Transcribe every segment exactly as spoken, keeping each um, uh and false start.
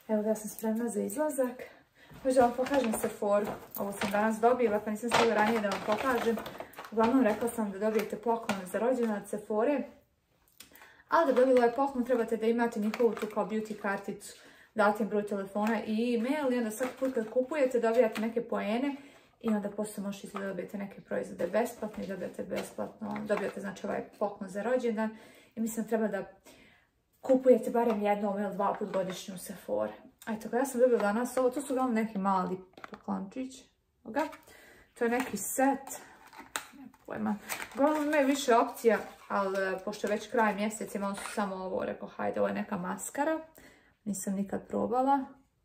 Evo da sam spremna za izlazak. Hoću da vam pokažem Sephoru. Ovo sam danas dobila, pa nisam stigla ranije da vam pokažem. Uglavnom rekla sam da dobijete poklon za rođendan od Sephore. Ali da dobili ovaj poklon trebate da imate njihovu tu kao beauty karticu, dati im broj telefona i e-mail i onda svaki put kad kupujete dobijate neke poene i onda poslije možete da dobijete neke proizvode besplatno i dobijate besplatno, dobijate znači ovaj poklon za rođendan i mislim da treba da kupujete barem jednom ili dva put godišnju u Sephore. Eto, ja sam dobila danas ovo, to su uglavnom neki mali poklončić. To je neki set. Pojma. Uglavnom imaju više opcija, ali pošto je već kraj mjeseca imali su samo ovo, rekao hajde, ovo je neka maskara. Nisam nikad probala.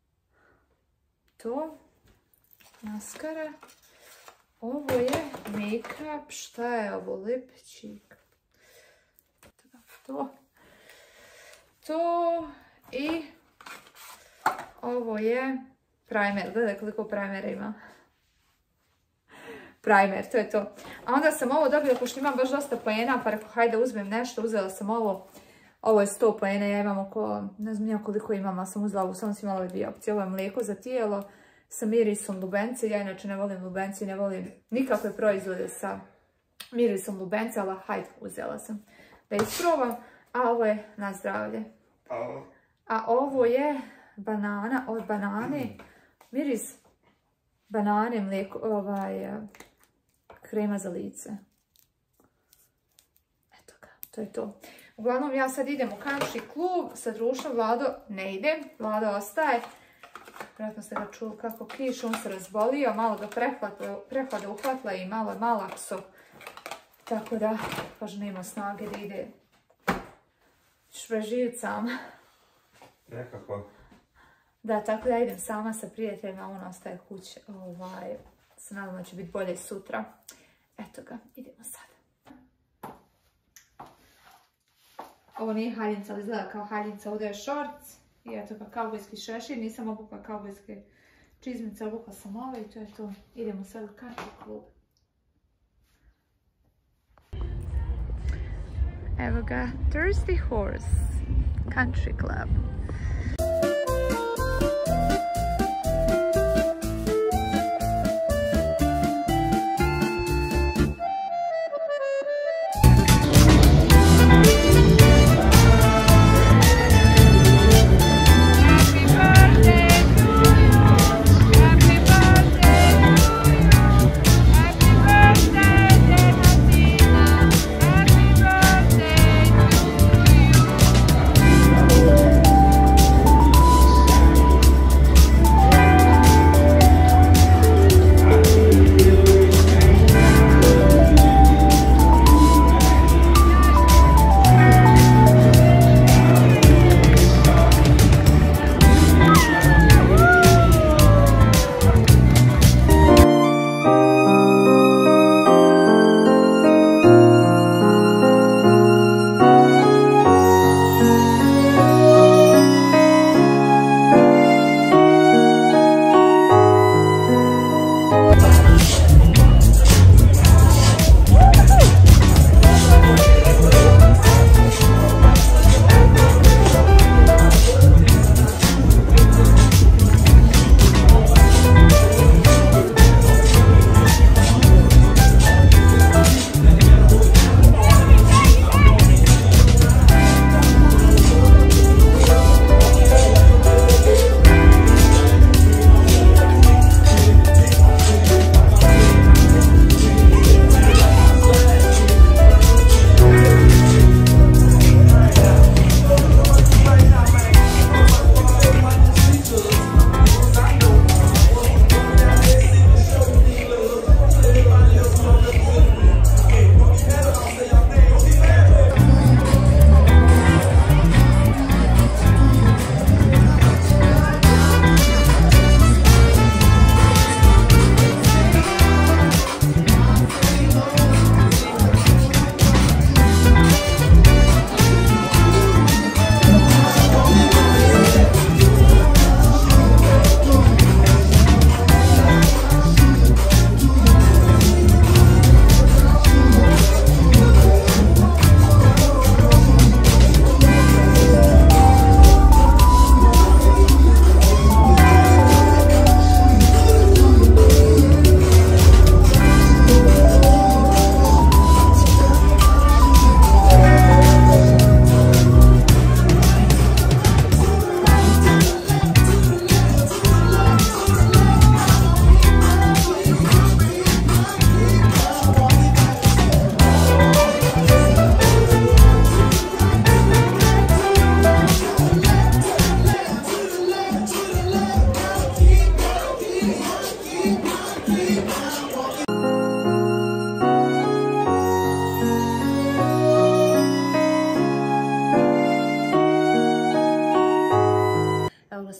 To. Maskara. Ovo je make-up. Šta je ovo? Lipčik. To. To. I ovo je primer. Gledaj koliko primera ima. Primer, to je to. A onda sam ovo dobila, pošto imam baš dosta poena, pa rekao, hajde uzmem nešto, uzela sam ovo. Ovo je sto poena, ja imam oko, ne znam ja koliko imam, ali sam uzela ovo, samo sam imala ove dvije opcije. Ovo je mlijeko za tijelo sa mirisom lubence. Ja inače ne volim lubence, ne volim nikakve proizvode sa mirisom lubence, ali hajde, uzela sam da isprobam. A ovo je na zdravlje. A ovo je banana, od banane, miris banane, mlijeko, ovaj, krema za lice. Eto ga, to je to. Uglavnom ja sad idem u country klub sa društvom, Vlado ne ide, Vlado ostaje. Vjerojatno ste ga čuli kako kiš, on se razbolio, malo ga prehlada uhvatila i malo je malakso. Tako da, kaže, nema snage da ide. Ćeš preživjeti sama. Nekako. Da, tako da idem sama sa prijateljima, on ostaje kuće. Ovaj, se nadam da će biti bolje sutra. Eto ga, idemo sad. Ovo nije haljinca, ali izgleda kao haljinca, ovdje je šorc. I eto ga, kaubojski šešir, nisam obukla kaubojske čizmice, obukla sam ove i to je to. Idemo sad u country klub. Evo ga, Thirsty Horse Country Club.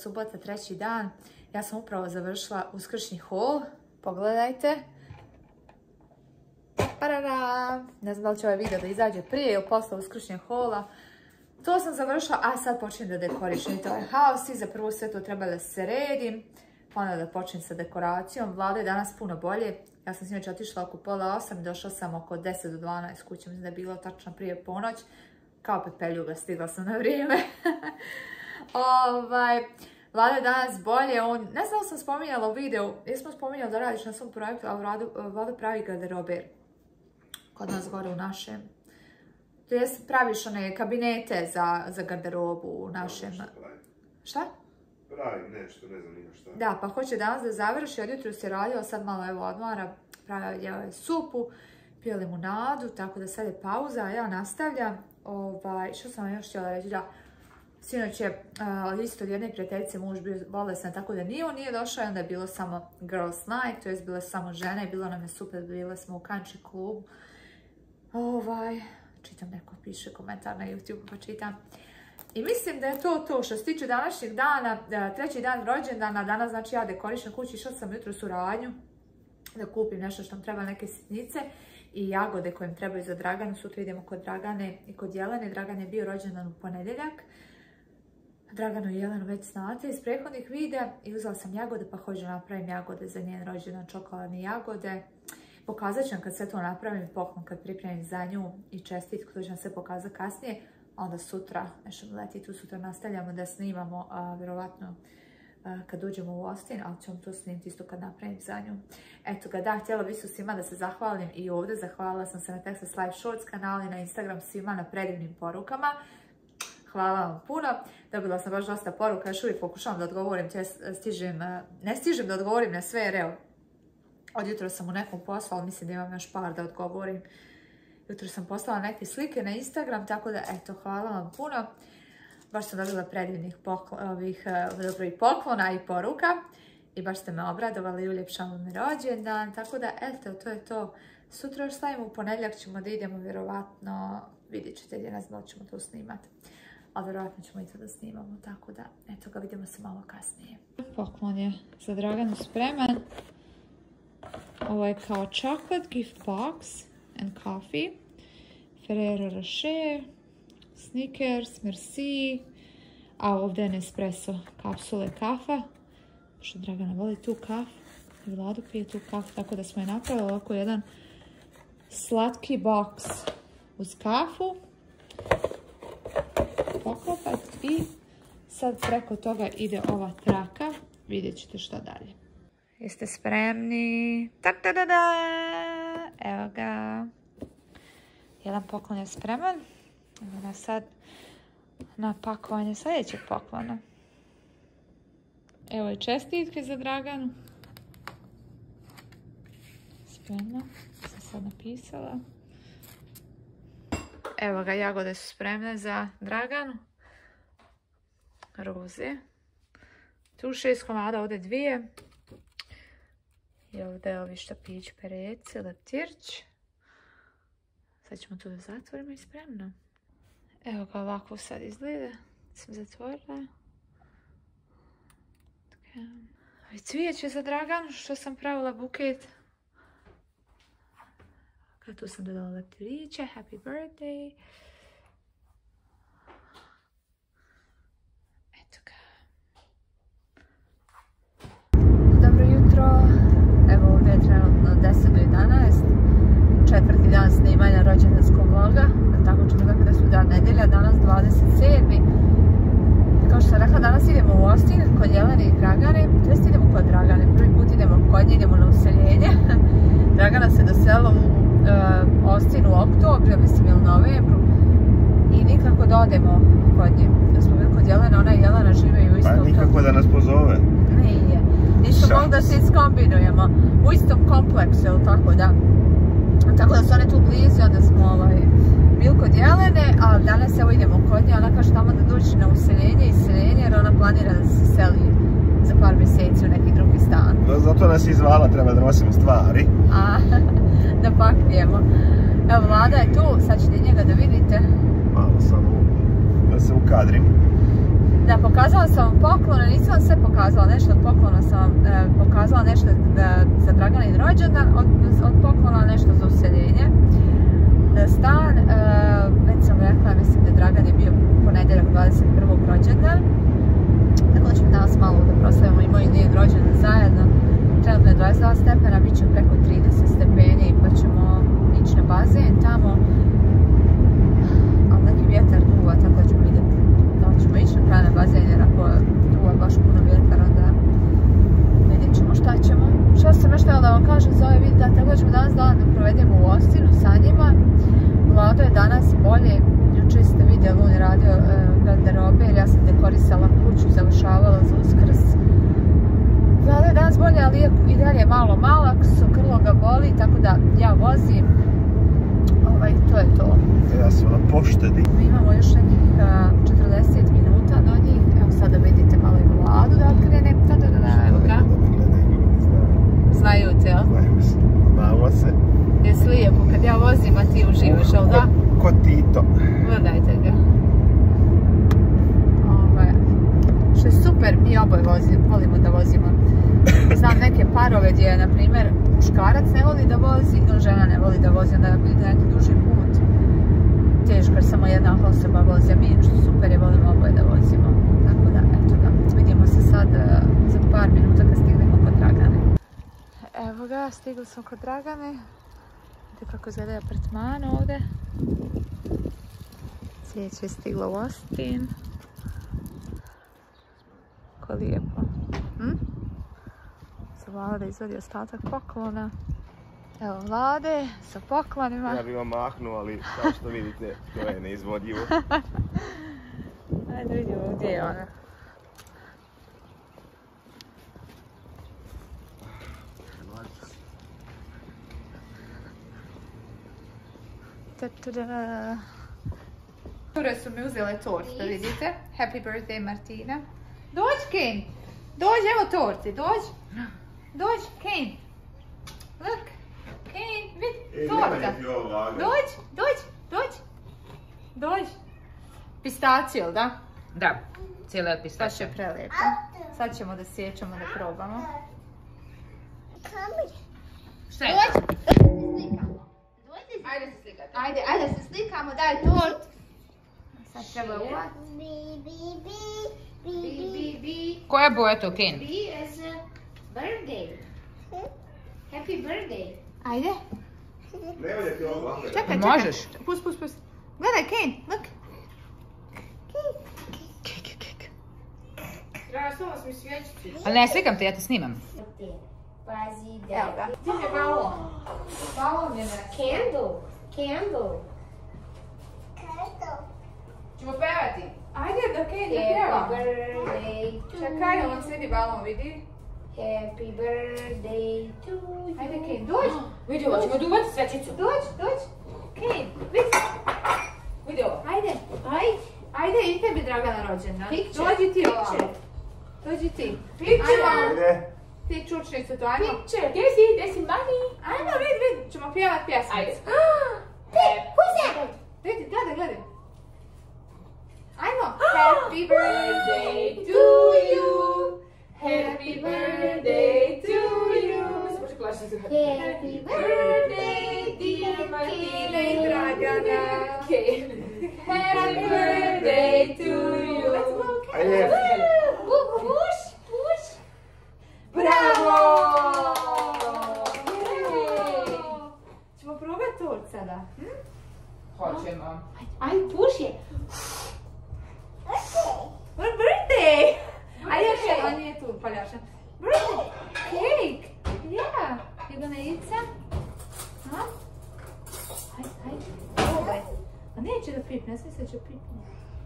subota, treći dan. Ja sam upravo završila uskršnji haul. Pogledajte. Parara. Ne znam da li će ovaj video da izađe prije ili posle uskršnjeg haula. To sam završila, a sad počnem da dekorišem ovaj haos i za prvo sve to treba da se redim. Pa onda da počnem sa dekoracijom. Vlada je danas puno bolje. Ja sam sinoć otišla oko pola osam i došla sam oko deset do dvanaest kuće. Mislim da je bilo tačno prije ponoć. Kao pepeljuga, stigla sam na vrijeme. ovaj, Vlada je danas bolje. On, ne znam da sam spominjala u videu. Jesmo spominjali da radiš na svom projektu, a Vlada pravi garderober. Kod nas gore u našem. To jest praviš one kabinete za, za garderobu u našem... Šta? Pravi nešto, ne znam nima šta. Da, pa hoće danas da završi, od jutru se radila, sad malo evo odmara, pravila je supu, pio limunadu, tako da sad je pauza, a ja nastavljam. Ovaj, što sam vam još htjela reći, da, sinoć je uh, isto od jedne prijateljice muž bio bolesan, tako da nije on nije došao i onda je bilo samo girls night, to jest bile samo žene i bilo nam je super, bile smo u country klubu. Ovaj, čitam neko piše komentar na YouTube pa čitam. I mislim da je to to što se tiče današnjeg dana, treći dan rođendana, danas znači ja dekorišem kući, išla sam jutro u radnju da kupim nešto što nam treba, neke sitnice i jagode koje im trebaju za Draganu. Sutra idemo kod Dragane i kod Jelene. Dragan je bio rođendan u ponedjeljak. Draganu i Jelenu već znate iz prethodnih videa i uzela sam jagode pa hoću napravim jagode za njen rođendan, čokoladne jagode. Pokazat ću vam kad sve to napravim, poklon kad pripremim za nju i čestitku, to ću vam sve pokazati kasnije. Onda sutra, nešto mi leti tu, sutra nastavljamo da snimamo, a, vjerovatno a, kad uđemo u Austin, ali ću vam to snimiti isto kad napravim za nju. Eto ga, da, htjela bi su svima da se zahvalim i ovdje, zahvalila sam se na Texas Live Shorts kanali, na Instagram svima na predivnim porukama. Hvala vam puno, dobila sam baš dosta poruka, još uvijek pokušavam da odgovorim, stižem, ne stižem da odgovorim na sve, jer evo, od jutra sam u nekom poslu, ali mislim da imam još par da odgovorim. Jutro sam poslala neke slike na Instagram, tako da, eto, hvala vam puno. Baš sam dobila predivnih poklona, ovih, dobro, i poklona i poruka. I baš ste me obradovali i uljepšali mi rođendan. Tako da, eto, to je to. Sutra još stavimo, u ponedjeljak ćemo da idemo, vjerovatno, vidjet ćete gdje, ne znam da ćemo to snimati. Ali vjerovatno ćemo i to da snimamo, tako da, eto ga, vidimo se malo kasnije. Poklon je za Draganu spreman. Ovo je kao chocolate gift box and coffee, Ferrero Rocher, Snickers, Merci, a ovdje je Nespresso kapsule kafa, što Dragana voli tu kafu i Vladu pije tu kafu, tako da smo je napravili ovako jedan slatki box uz kafu, poklopat i sad preko toga ide ova traka, vidjet ćete što dalje. Jeste spremni? Tak, da, da, da. Evo ga. Jedan poklon je spreman. Evo ga sad na pakovanje sljedećeg poklona. Evo je čestitke za Draganu. Spremno. Sam sad napisala. Evo ga, jagode su spremne za Draganu. Roze. Tu šest komada, ovdje dvije. I ovdje je ovi štapić pereci, leptirć. Sad ćemo to da zatvorimo i spremno. Evo ga, ovako sad izgleda. Sam zatvorila. Cvijeće za Draganu, što sam pravila buket. Kad tu sam dodala leptiriće, happy birthday. Eto ga. Dobro jutro. Evo ovdje je trenutno deset do jedanaest. Četvrti dan snimanja rođendanskog vloga. Tako ćemo gledati da su dan nedjelja, danas dvadeset sedmi Kao što sam rekla, danas idemo u Austin kod Jelene i Dragane. To jest idemo kod Dragane. Prvi put idemo kod nje, idemo na useljenje. Dragana se doselila u uh, Austin u oktobru, mislim ili novembru. I nikako da odemo kod nje. Da smo bili kod Jelene, ona i Jelena žive u istom... Pa nikako da nas pozove. Nije. Nismo mogli da se iskombinujemo. U istom kompleksu, ili tako da. Tako da su one tu blizu, onda smo ovaj, bili kod Jelene, a danas evo idemo kod nje. Ona kaže tamo da dođe na useljenje i iseljenje, jer ona planira da se seli za par mjeseci u neki drugi stan. No, zato nas je zvala, treba da nosimo stvari. A, da pakujemo. Evo, Vlada je tu, sad ćete njega da vidite. Malo samo da se ukadrim. Da, pokazala sam vam poklone, nisam vam pokazala nešto od poklona, sam vam e, pokazala nešto da, za Draganin rođendan, od, od poklona nešto za useljenje. E, stan, e, već sam rekla, mislim da Dragan je bio ponedjeljak dvadeset prvog rođendan. Tako da ćemo danas malo da proslavimo i moj i njen rođendan zajedno. Trenutno je dvadeset dva stepena, bit će preko trideset stepeni, pa ćemo ići na bazen tamo. Ali neki vjetar duva, tako da ćemo vidjeti da li ćemo ići na kraj na bazen, jer ako duva baš puno vjetar, onda vidjet ćemo šta ćemo. Što sam još htjela da vam kažem za ovaj vid, da tako da ćemo danas dan da provedemo u Ostinu sa njima. Vlado je danas bolje, jučer ste vidjeli, on je radio e, garderobe, jer ja sam dekorisala kuću, završavala za Uskrs. Vlado je danas bolje, ali je i dalje malo malak, so krlo ga boli, tako da ja vozim. Ovaj, to je to. Ja sam na poštedi. Mi imamo još nekih četrdeset minuta do njih. Evo sada vidite malo i Vladu da krene. Da, da, da, da, evo ga. Znaju te, jel? Znaju se. Znamo se. Jesi lijepo kad ja vozim, a ti uživaš, jel da? Ko Tito. Gledajte ga. Ovaj, što je super, mi oboje vozimo, volimo da vozimo. Znam neke parove gdje, na primjer, muškarac ne voli da vozi ili žena ne voli da vozi, onda ide neki duži put. Teško jer samo jedna osoba vozi, a mi što super je, volimo oboje da vozimo. Tako da, eto ga, vidimo se sad uh, za par minuta kad stignemo kod Dragane. Evo ga, stigli smo kod Dragane. Vidite kako izgleda apartman ovdje. Cvijeće je stiglo u Ostin. Kako lijepo. Hm? Vlada izvodi ostatak poklona. Evo Vlade sa poklonima. Ja bih vam mahnuo, ali kao što vidite, to je neizvodljivo. Ajde vidimo gdje je ona. Ta-ta-da. Cure su mi uzele tort, da vidite. Happy birthday Martina. Dođi Kane, dođi, evo torti, dođi. Dođi, Kane. Look. Kane, vidi, torta. Dođi, dođi, dođi. Dođi. Pistacijel, da? Da, cijela je Baš pistacija. je prelijepo. Sad ćemo da sjećamo, da probamo. Šta je Dođi. to? Ajde se slikati. Ajde, ajde se slikamo, daj tort. Sad treba uvat. B, B, B, Koja boja je to, Ken? B is a birthday. Happy birthday. Ajde. Ne volje ti ovo, Čekaj, čekaj. Možeš. Pus, pus, pus. Gledaj, Kane, look. Kek, kek. Treba samo smo svječicu. Ali ne slikam te, ja te snimam. Pazi da. Evo ga. Gdje je balon? Balon je nešto. Candle. Candle. Ćemo pevati. Ajde da Kane da Happy pjeva. birthday to Čekaj, on svidi balon, vidi. Happy birthday to you. Ajde, Kane, dođi. Vidi ovo, ćemo duvati svećicu. Dođi, dođi. Kane, vidi. Vidi ovo. Ajde. Aj, Ajde, i tebi Dragana rođendan. Picture. Dođi ti ovamo. Picture. Dođi ti. Picture. Ajmo. Ide. Ti čučnicu to, ajmo. picture. Gdje si, gdje si mami? Ajmo, vidi, vidi. Ćemo pjevat pjesmicu. Ajde. Who's that? Vidi, gledaj, gledaj. Ajmo. Happy birthday to you. Happy birthday to you. Happy Birthday, dear Martina i Dragana. Happy birthday to you. Let's go, Ajde. Push, push. Bravo! Ćemo probati tort sada. Hm? Hoćemo. Aj, push je. For birthday! A još je, on nije tu paljača. Birthday! Cake! Yeah! You gonna eat some? Huh? Ajde, ajde. Probaj. A neće da pipne, ja sam mislila da će pipne.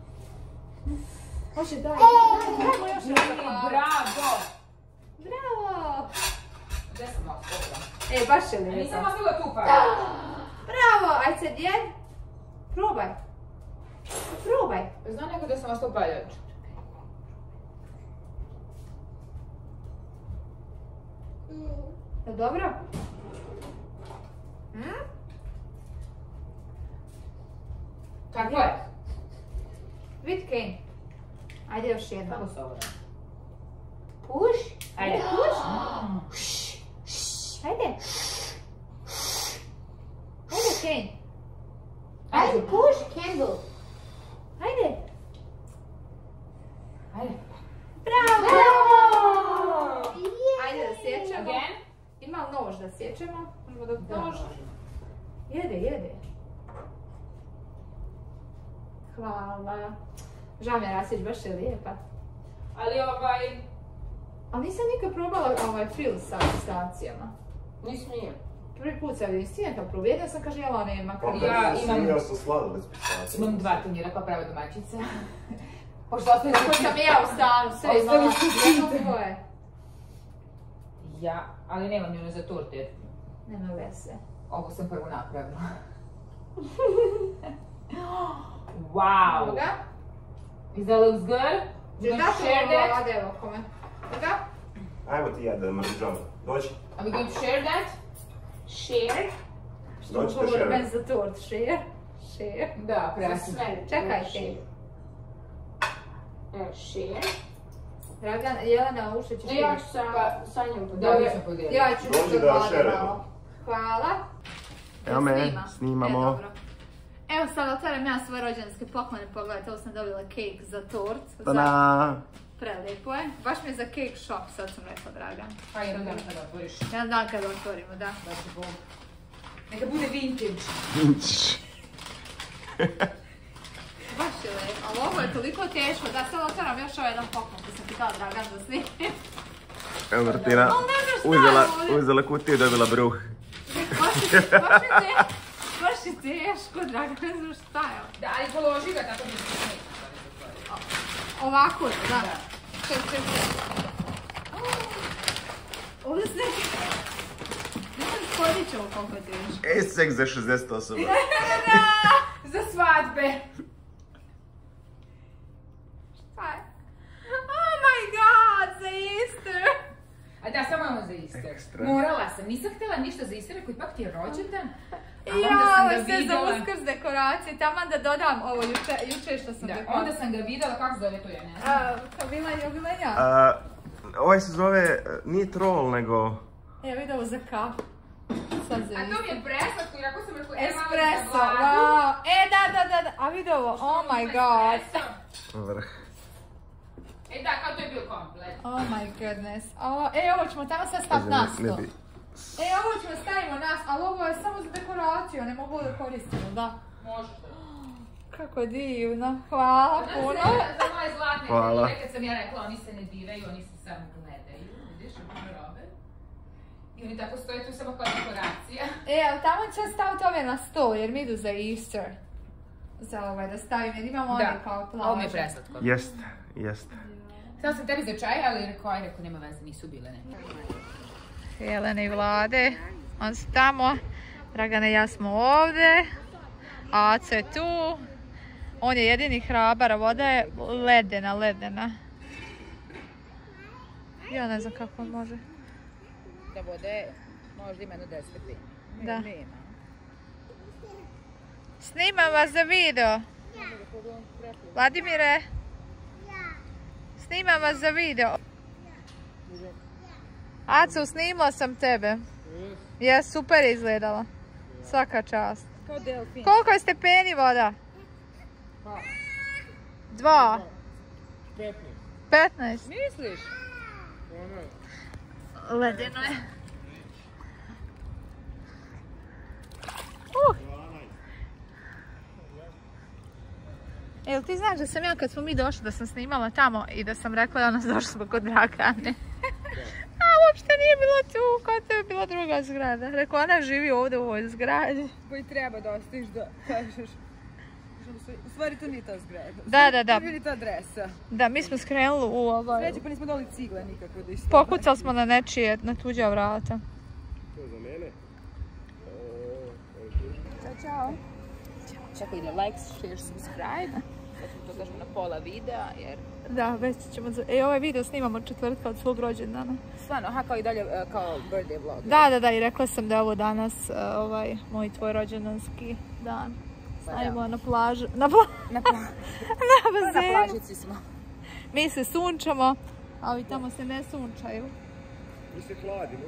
Može, daj. Dajmo još jedan. Bravo! Bravo! Gdje sam malo skopila? E, baš je li Nisam vas bila tu pa. Bravo! Ajde sad jed. Probaj. Probaj. Zna neko da sam vas tu paljač. Je dobro? Hm? Kako je? Vid, Kane. Ajde još jedno. Kako se ovo? nož da sjećemo. Možemo da Da, nož. možemo. Jede, jede. Hvala. Žao mi je Rasić, baš je lijepa. Ali ovaj... Ali nisam nikad probala ovaj fil sa pistacijama. Nismijem. Prvi put sam vidim stijenka probala. Jedna sam kaže jela nema. Pa kad- Ja ja imam- imam... Ja sam sladoled bez pistacija. Imam dva tunjira kao prava domaćica. Pošto ostaje Tako sam i ja u stanu, sve Ostavi imala. si Jedno ti. tvoje. Ja, ali nemam nju za torte jer Nema veze. ovo sam prvo napravila. Wow! Evo ga. Is that looks good? Ćeš You dati gonna share ovo that? vlade, evo kome. Evo ga. Ajmo ti ja da mržamo. Dođi. Are we going to share that? Share. Dođi da Govori šeramo. meni za tort. Share. Share. Da, Za prasi. sve. Čekajte. E, Share. Dragan, Jelena, ušte ćeš Ne, ja vidjeti. ću sa, sa njom Da, podijeliti. mi ćemo podijeliti. Ja ću Dođi što da vlade šeremo. malo. Hvala. Evo me, Snima? snimamo. E, dobro. Evo sad otvaram ja svoje rođendanske poklone, pogledajte, ovo sam dobila kejk za tort. Za... Ta-da! Prelijepo je. Baš mi je za cake shop, sad sam rekla, Dragan. Pa jedan dan kada otvoriš. Jedan dan kada otvorimo, da. Da će Bog. Neka bude vintage. Baš je lijepo, ali ovo je toliko teško da sad otvaram još ovaj jedan poklon koji sam ti dala, Dragan, da snimim. Evo Martina, Ali ne znaš šta uzela, je ovdje. uzela kutiju i dobila bruh. Baš je, baš je teško, baš je teško, Dragan, ne znam šta je ovo. Da, ali položi ga tako da se neće. Ovako je, da. Da. Ček, ček, ček. Ovdje se neki... Ne znam skodit će ovo koliko je teško. Esek za šezdeset osoba. Za svadbe. Šta je? Oh my god, za Easter! A da, samo ono za Easter. Ekstra. Morala sam, nisam htjela ništa za Easter, koji ipak ti je rođendan. A onda Ja, sam ovo ga je sve za vidjela. uskrs dekoracije, taman da dodam ovo juče, juče što sam Da, rekla. onda sam ga vidjela, kako zove to, ja ne znam. A, kao bila je obilenja. A, ovaj se zove, nije troll, nego... Evo vidi ovo za kafu. Sad za A to mi Easter. je preslatko, i ako sam rekla, e, malo Espresso, za vladu. wow. E, da, da, da, da. A vidi ovo, oh my god. Espresso. Vrh. E da, kao to je bio komplet. Oh my goodness. O, e, ovo ćemo tamo sad staviti na Ne sto. bi. E, ovo ćemo stavimo nas, ali ovo je samo za dekoraciju, ne mogu da koristimo, da. Možeš to. Kako divno, hvala Ona puno. se za moje zlatne Hvala. knjige, kad sam ja rekla, oni se ne diraju, oni se samo gledaju, vidiš, u robe. I oni tako stoje tu samo kao dekoracija. E, ali tamo će staviti ove na sto, jer mi idu za Easter. Za ovaj, da stavim, jer imamo one kao plaže. ovo mi je preslatko. Jest, jest. Htjela sam tebi za čaj, ali rekao, aj, rekao, nema veze, nisu bile, ne. Jelena i Vlade, on su tamo, Dragana i ja smo ovdje, Aco je tu, on je jedini hrabar, a voda je ledena, ledena. Ja ne znam kako on može. Da vode, možda ima jedno deset stepeni. Da. Snimam vas za video. Vladimire, snimam vas za video. Aco, snimala sam tebe. Je, super je izgledala. Svaka čast. Kao delfin. Koliko je stepeni voda? Dva. Petnaest. Misliš? Ledeno je. Uh. Jel ti znaš da sam ja kad smo mi došli da sam snimala tamo i da sam rekla da nas došli smo kod Dragane. A uopšte nije bilo tu, kao to je bila druga zgrada. Rekao, ona živi ovdje u ovoj zgradi. Koji treba da ostaviš da kažeš. U stvari to nije ta zgrada. Da, da, da. To nije ta adresa. Da, mi smo skrenuli u ovaj... Sreće pa nismo dali cigle nikako da isto. Pokucali smo na nečije, na tuđa vrata. To je za mene. Ćao, čao. Čekaj da like, share, subscribe. Sad ćemo to kažemo na pola videa, jer... Da, već ćemo... za- E, ovaj video snimamo četvrtka od svog rođendana. Stvarno, aha, kao i dalje, e, kao birthday vlog. Da, da, da, i rekla sam da je ovo danas uh, ovaj, moj tvoj rođendanski dan. Stavimo na plažu, na, pla... Na, pla... na na bazenu. plažici smo. Mi se sunčamo, a ovi tamo se ne sunčaju. Mi se hladimo.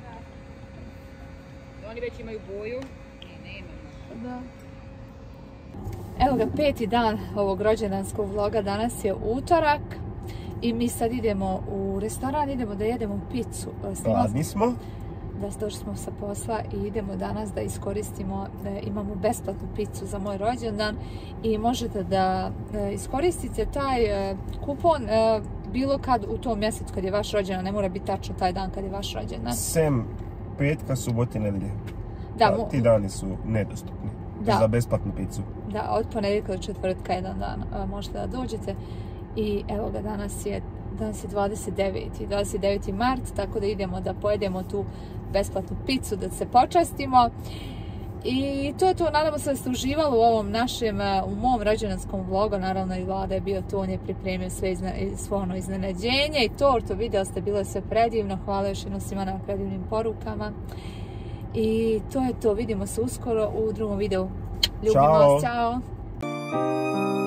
Oni već imaju boju. Mi nemamo. Da. Evo ga, peti dan ovog rođendanskog vloga, danas je utorak i mi sad idemo u restoran, idemo da jedemo picu. Snimala, Hladni smo. da došli smo sa posla i idemo danas da iskoristimo, da imamo besplatnu picu za moj rođendan i možete da iskoristite taj kupon bilo kad u tom mjesecu kad je vaš rođendan, ne mora biti tačno taj dan kad je vaš rođendan. Sem petka, subote, nedelje. Da, ti dani su nedostupni da, za besplatnu picu. Da, od ponedjeljka do četvrtka jedan dan možete da dođete i evo ga, danas je Danas je dvadeset deveti. dvadeset deveti mart, tako da idemo da pojedemo tu besplatnu picu, da se počastimo. I to je to, nadamo se da ste uživali u ovom našem, u mom rođendanskom vlogu, naravno i Vlada je bio tu, on je pripremio sve izna, svo ono iznenađenje i tortu, vidjeli ste, bilo je sve predivno, hvala još jednom svima na predivnim porukama. I to je to, vidimo se uskoro u drugom videu. Ljubimo vas, čao!